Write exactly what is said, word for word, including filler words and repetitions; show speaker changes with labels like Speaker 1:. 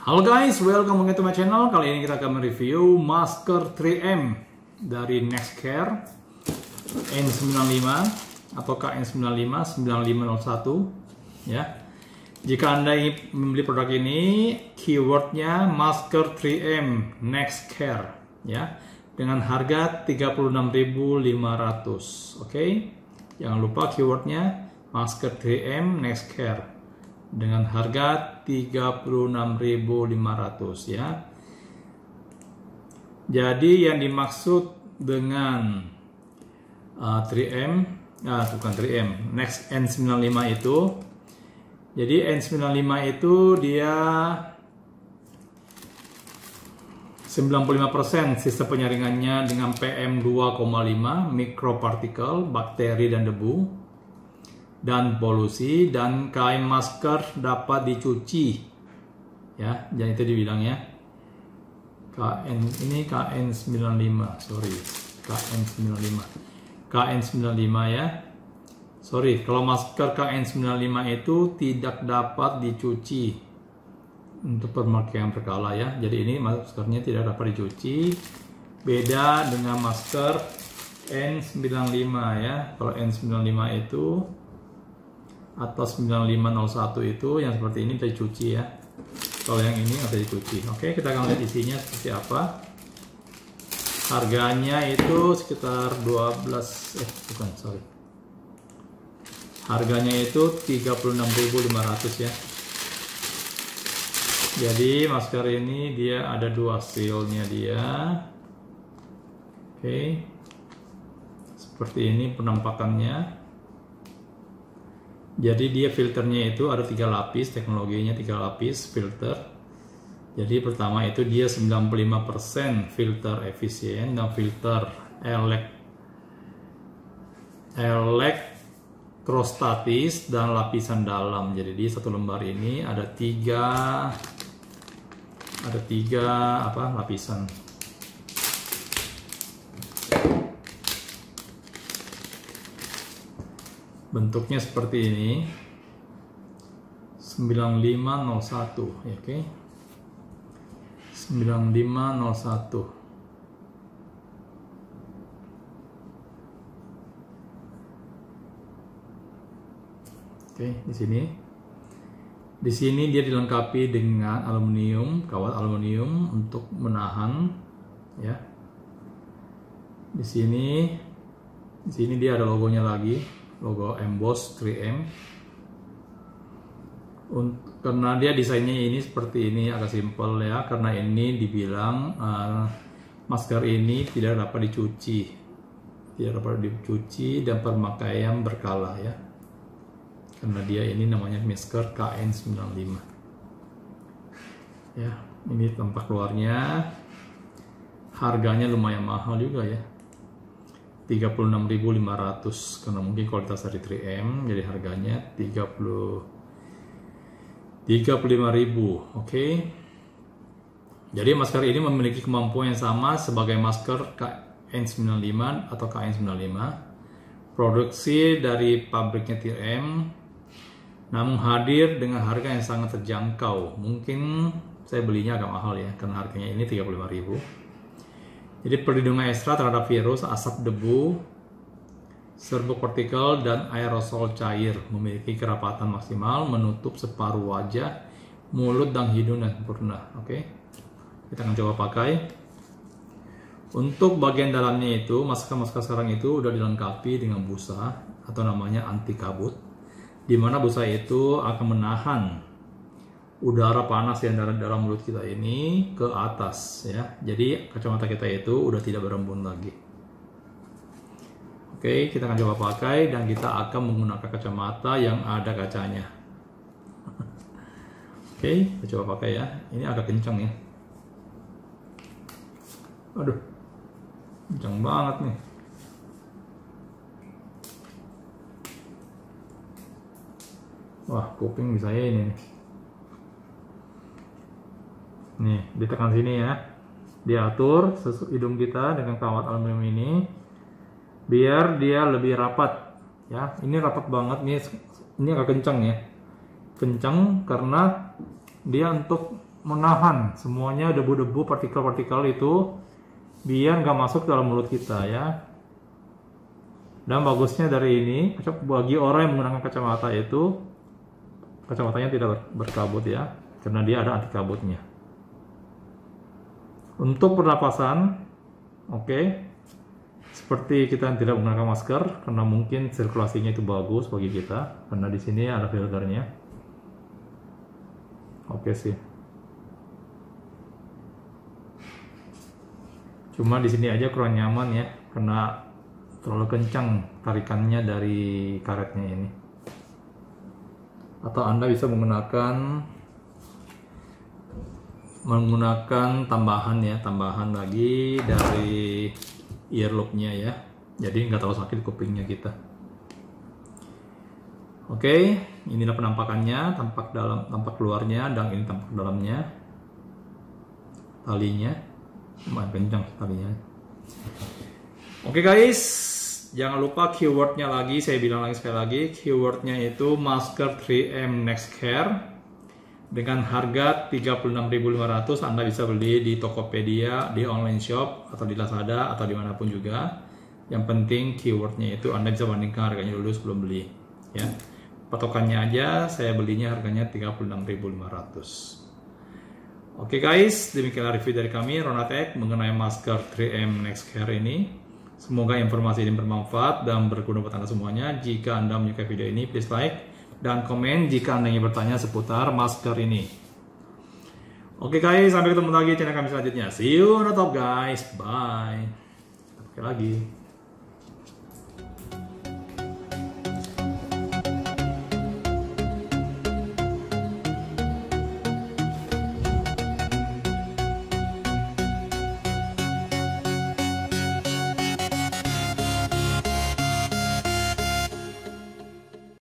Speaker 1: Halo guys, welcome back to my channel. Kali ini kita akan mereview masker tiga M dari Nextcare N sembilan lima atau K N sembilan lima sembilan lima nol satu ya. Jika Anda ingin membeli produk ini, keywordnya masker tiga M Nextcare ya, dengan harga tiga puluh enam ribu lima ratus. Oke, okay? Jangan lupa keywordnya masker tiga M Nextcare dengan harga tiga puluh enam ribu lima ratus ya. Jadi yang dimaksud dengan uh, tiga M, ah bukan tiga M, Next N sembilan lima itu. Jadi N sembilan lima itu dia sembilan puluh lima persen sistem penyaringannya dengan P M dua koma lima, mikropartikel, bakteri dan debu dan polusi, dan kain masker dapat dicuci ya, dan itu dibilangnya K N, ini K N sembilan lima, sorry K N sembilan lima K N sembilan lima ya, sorry kalau masker K N sembilan lima itu tidak dapat dicuci untuk pemakaian berkala ya. Jadi ini maskernya tidak dapat dicuci, beda dengan masker N sembilan lima ya. Kalau N sembilan lima itu atau sembilan lima nol satu itu yang seperti ini bisa dicuci ya. Kalau yang ini nggak bisa dicuci. Oke, kita akan lihat isinya seperti apa. Harganya itu sekitar dua belas eh bukan sorry. Harganya itu tiga puluh enam ribu lima ratus ya. Jadi masker ini dia ada dua sealnya dia. Oke, seperti ini penampakannya. Jadi dia filternya itu ada tiga lapis, teknologinya tiga lapis filter. Jadi pertama itu dia sembilan puluh lima persen filter efisien dan filter elek elektrostatis dan lapisan dalam. Jadi di satu lembar ini ada tiga ada tiga apa lapisan. Bentuknya seperti ini, sembilan lima nol satu ya, oke, sembilan lima nol satu. Oke, di sini di sini dia dilengkapi dengan aluminium, kawat aluminium untuk menahan ya. Di sini di sini dia ada logonya lagi, logo emboss tiga M. Untuk, karena dia desainnya ini seperti ini agak simpel ya, karena ini dibilang uh, masker ini tidak dapat dicuci, tidak dapat dicuci dan pemakaian berkala ya, karena dia ini namanya masker K N sembilan lima ya. Ini tampak luarnya, harganya lumayan mahal juga ya, tiga puluh enam ribu lima ratus, karena mungkin kualitas dari tiga M, jadi harganya tiga puluh tiga puluh lima ribu. Oke, okay. Jadi masker ini memiliki kemampuan yang sama sebagai masker K N sembilan lima atau K N sembilan lima, produksi dari pabriknya tiga M, namun hadir dengan harga yang sangat terjangkau. Mungkin saya belinya agak mahal ya, karena harganya ini tiga puluh lima ribu. Jadi perlindungan ekstra terhadap virus, asap debu, serbuk partikel, dan aerosol cair, memiliki kerapatan maksimal, menutup separuh wajah, mulut, dan hidung dan sempurna. Oke, kita akan coba pakai. Untuk bagian dalamnya itu, masker-masker sekarang itu udah dilengkapi dengan busa atau namanya anti kabut, di mana busa itu akan menahan udara panas yang dari dalam mulut kita ini ke atas ya. Jadi kacamata kita itu udah tidak berembun lagi. Oke, kita akan coba pakai dan kita akan menggunakan kacamata yang ada kacanya. Oke, kita coba pakai ya. Ini agak kencang ya. Aduh, kencang banget nih. Wah, kuping bisa ya ini nih. Nih, ditekan sini ya, diatur hidung kita dengan kawat aluminium ini biar dia lebih rapat ya. Ini rapat banget nih, ini agak kencang ya, kencang karena dia untuk menahan semuanya debu-debu, partikel-partikel itu biar nggak masuk dalam mulut kita ya. Dan bagusnya dari ini, bagi orang yang menggunakan kacamata itu, kacamatanya tidak berkabut ya, karena dia ada anti kabutnya. Untuk pernapasan, oke, okay, seperti kita tidak menggunakan masker, karena mungkin sirkulasinya itu bagus bagi kita, karena di sini ada filternya. Oke okay, sih. Cuma di sini aja kurang nyaman ya, karena terlalu kencang tarikannya dari karetnya ini. Atau Anda bisa menggunakan menggunakan tambahan ya, tambahan lagi dari earlobe-nya ya. Jadi nggak terlalu sakit kupingnya kita. Oke, inilah penampakannya, tampak dalam, tampak luarnya, dan ini tampak dalamnya. Talinya lumayan kencang talinya. Oke guys, jangan lupa keywordnya lagi, saya bilang lagi sekali lagi, keywordnya itu masker tiga M Nextcare dengan harga tiga puluh enam ribu lima ratus. Anda bisa beli di Tokopedia, di online shop, atau di Lazada, atau dimanapun juga. Yang penting keywordnya itu Anda bisa bandingkan harganya dulu sebelum beli ya. Patokannya aja saya belinya harganya tiga puluh enam ribu lima ratus. Oke guys, demikianlah review dari kami Ronatech mengenai masker tiga M Nextcare ini. Semoga informasi ini bermanfaat dan berguna buat Anda semuanya. Jika Anda menyukai video ini, please like dan komen jika Anda ingin bertanya seputar masker ini. Oke guys, sampai ketemu lagi di channel kami selanjutnya. See you on the top guys, bye. Oke lagi.